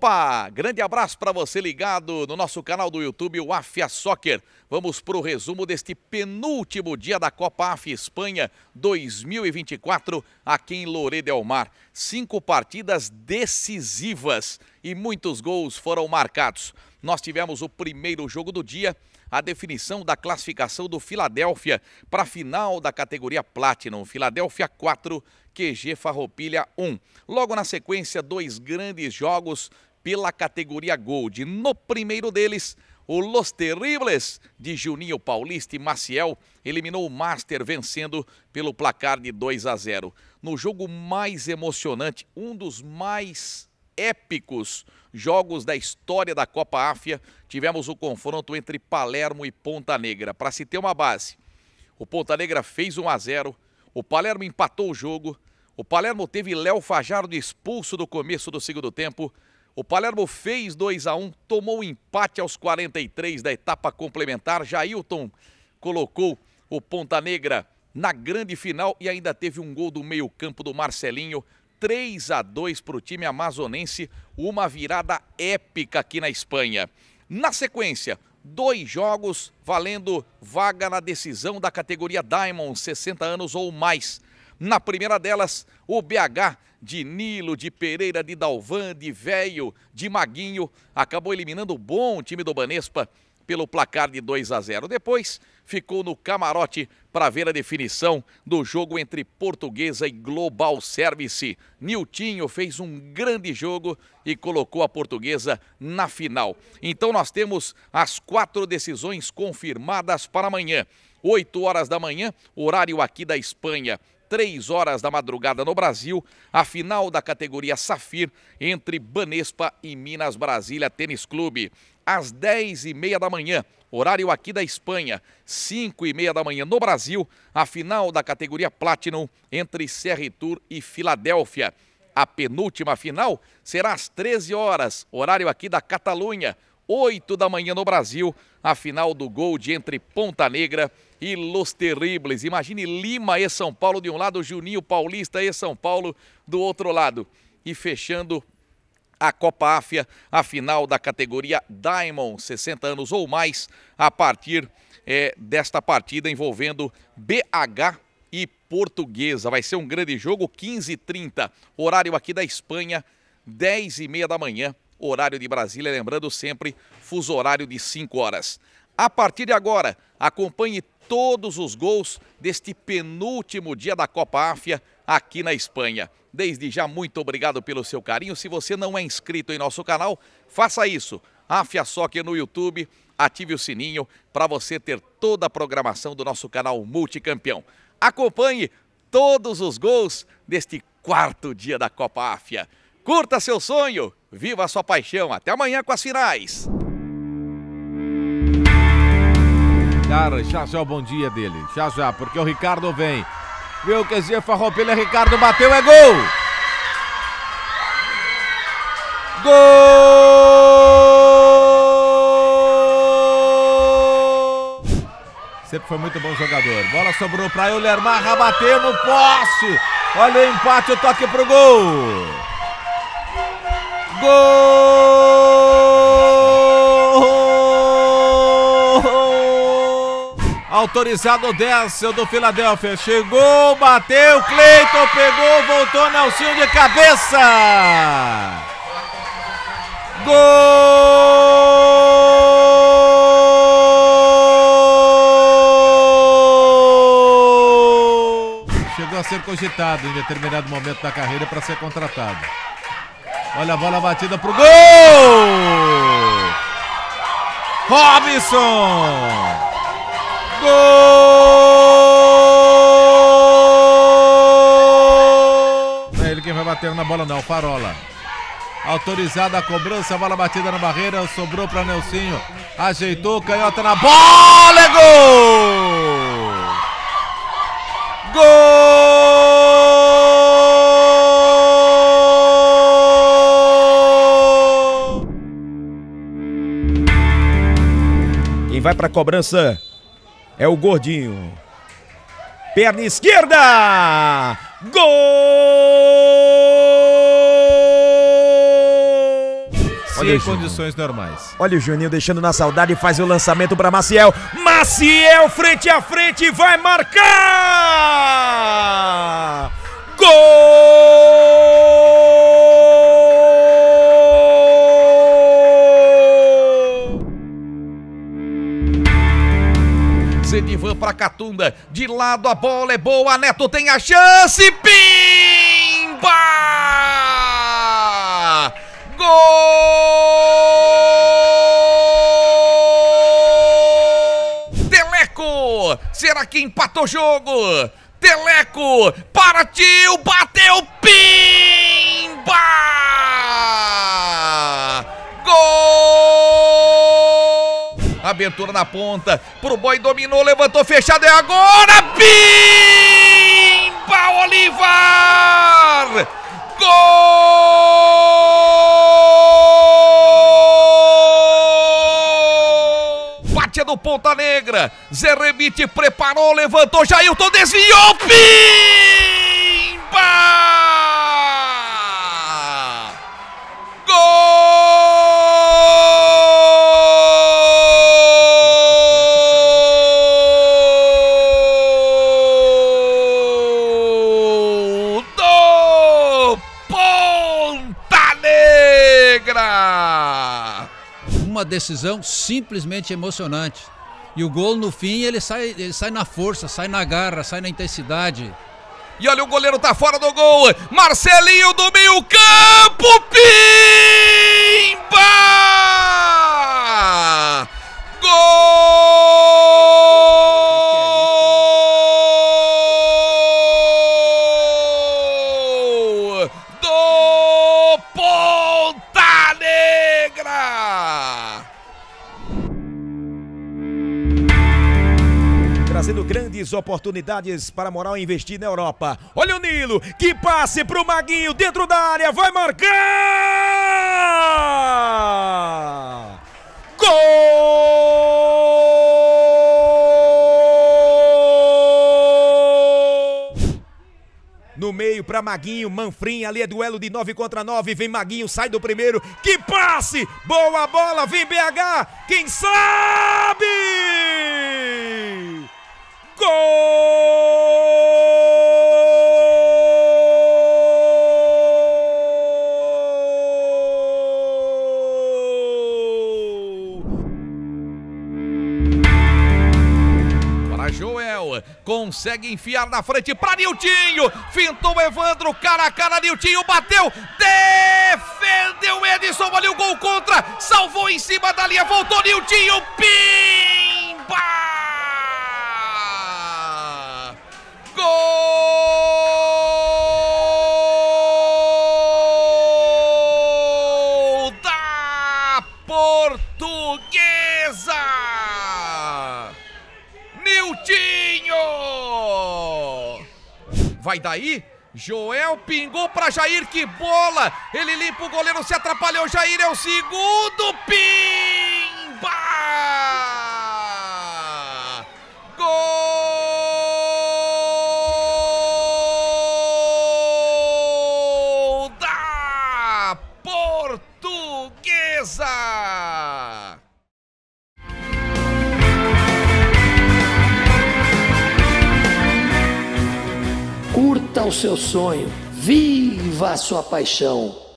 Opa! Grande abraço para você ligado no nosso canal do YouTube, o Afia Soccer. Vamos para o resumo deste penúltimo dia da Copa Afia Espanha 2024 aqui em Lloret del Mar. 5 partidas decisivas e muitos gols foram marcados. Nós tivemos o primeiro jogo do dia, a definição da classificação do Philadelphia para a final da categoria Platinum. Philadelphia 4, QG Farroupilha 1. Logo na sequência, 2 grandes jogos pela categoria Gold. No primeiro deles, o Los Terribles de Juninho Paulista e Maciel eliminou o Master vencendo pelo placar de 2-0. No jogo mais emocionante, um dos mais épicos jogos da história da Copa Afia, tivemos o confronto entre Palermo e Ponta Negra. Para se ter uma base, o Ponta Negra fez 1-0, o Palermo empatou o jogo, o Palermo teve Léo Fajardo expulso no começo do segundo tempo, o Palermo fez 2-1, tomou o empate aos 43 da etapa complementar, Jailton colocou o Ponta Negra na grande final e ainda teve um gol do meio-campo do Marcelinho. 3-2 para o time amazonense, uma virada épica aqui na Espanha. Na sequência, 2 jogos valendo vaga na decisão da categoria Diamond, 60 anos ou mais. Na primeira delas, o BH de Nilo, de Pereira, de Dalvan, de Velho, de Maguinho, acabou eliminando o bom time do Banespa pelo placar de 2-0. Depois, ficou no camarote para ver a definição do jogo entre Portuguesa e Global Service. Niltinho fez um grande jogo e colocou a Portuguesa na final. Então nós temos as 4 decisões confirmadas para amanhã. 8 horas da manhã, horário aqui da Espanha. 3 horas da madrugada no Brasil, a final da categoria Safir entre Banespa e Minas Brasília Tênis Clube. Às 10h30 da manhã, horário aqui da Espanha, 5h30 da manhã no Brasil, a final da categoria Platinum entre Serra Tour e Filadélfia. A penúltima final será às 13 horas, horário aqui da Catalunha, 8 da manhã no Brasil, a final do Gold entre Ponta Negra e Los Terribles. Imagine Lima e São Paulo de um lado, Juninho Paulista e São Paulo do outro lado. E fechando a Copa Afia, a final da categoria Diamond, 60 anos ou mais, a partir desta partida envolvendo BH e Portuguesa. Vai ser um grande jogo, 15h30, horário aqui da Espanha, 10h30 da manhã, horário de Brasília, lembrando sempre, fuso horário de 5 horas. A partir de agora, acompanhe todos os gols deste penúltimo dia da Copa Afia aqui na Espanha. Desde já, muito obrigado pelo seu carinho. Se você não é inscrito em nosso canal, faça isso. Afia Soccer no YouTube, ative o sininho para você ter toda a programação do nosso canal Multicampeão. Acompanhe todos os gols deste 4º dia da Copa Afia. Curta seu sonho, viva a sua paixão. Até amanhã com as finais. Cara, já o bom dia dele, já, porque o Ricardo vem. Viu que QG Farroupilha, Ricardo bateu, é gol! Gol! Sempre foi muito bom jogador. Bola sobrou para ele, Lermarra bateu no poste. Olha o empate, o toque pro gol. Gol! Autorizado o 10 do Philadelphia. Chegou, bateu, Cleiton pegou, voltou, Nelsinho de cabeça. Gol! Chegou a ser cogitado em determinado momento da carreira para ser contratado. Olha a bola batida pro gol! Robinson! Gol! Não é ele quem vai bater na bola não, Farola. Autorizada a cobrança, a bola batida na barreira, sobrou para Nelsinho. Ajeitou, canhota na bola, é gol! Gol! Quem vai para a cobrança é o Gordinho. Perna esquerda! Gol! em condições normais. Olha o Juninho deixando na saudade e faz o lançamento para Maciel. Maciel frente a frente vai marcar! Gol! Zenivan para Catunda, de lado a bola é boa, Neto tem a chance, pimba! Gol! Teleco, será que empata o jogo? Teleco, partiu, bateu, pimba! Gol! Abertura na ponta, pro Boy, dominou, levantou, fechado, é agora, pimba, Olivar! Gol! Bate do Ponta Negra, Zé Remite preparou, levantou, Jailton desviou, pimba! Uma decisão simplesmente emocionante. E o gol no fim ele sai na força, sai na garra, sai na intensidade. E olha, o goleiro tá fora do gol. Marcelinho do meio campo, pimba! Gol do Ponta Negra! Trazendo grandes oportunidades para Moral investir na Europa. Olha o Nilo, que passe pro Maguinho dentro da área, vai marcar! Gol! No meio para Maguinho, Manfrim, ali é duelo de 9 contra 9, vem Maguinho, sai do primeiro, que passe! Boa bola, vem BH, quem sabe? Para Joel, consegue enfiar na frente para Niltinho, fintou Evandro, cara a cara, Niltinho bateu, defendeu Edson, olha o gol contra, salvou em cima da linha, voltou Niltinho, pimba! Gol da Portuguesa! Niltinho! Vai daí? Joel pingou para Jair, que bola! Ele limpa o goleiro, se atrapalhou, Jair é o segundo, pimba! Gol da Portuguesa! Curta o seu sonho, viva a sua paixão.